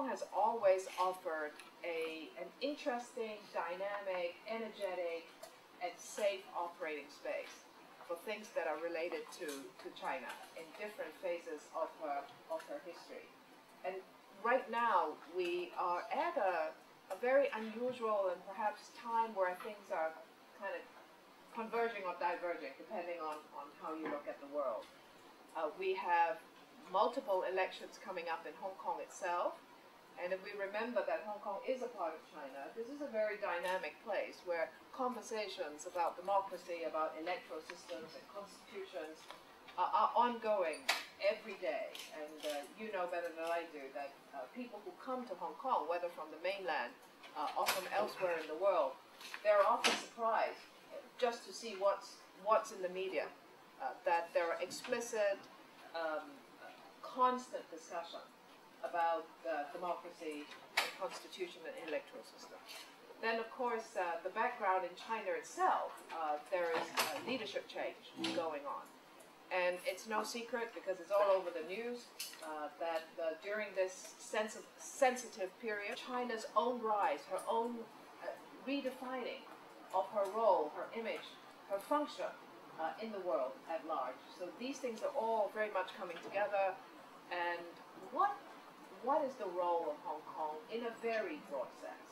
Kong has always offered an interesting, dynamic, energetic, and safe operating space for things that are related to China in different phases of her history. And right now, we are at a very unusual and perhaps time where things are kind of converging or diverging, depending on how you look at the world. We have multiple elections coming up in Hong Kong itself. And if we remember that Hong Kong is a part of China, this is a very dynamic place where conversations about democracy, about electoral systems and constitutions are ongoing every day. And you know better than I do that people who come to Hong Kong, whether from the mainland or from elsewhere in the world, they're often surprised just to see what's in the media, that there are explicit, constant discussion about democracy, and constitution, and electoral system. Then, of course, the background in China itself, there is leadership change going on. And it's no secret, because it's all over the news, that during this sensitive period, China's own rise, her own redefining of her role, her image, her function in the world at large. So these things are all very much coming together. And what is the role of Hong Kong in a very broad sense?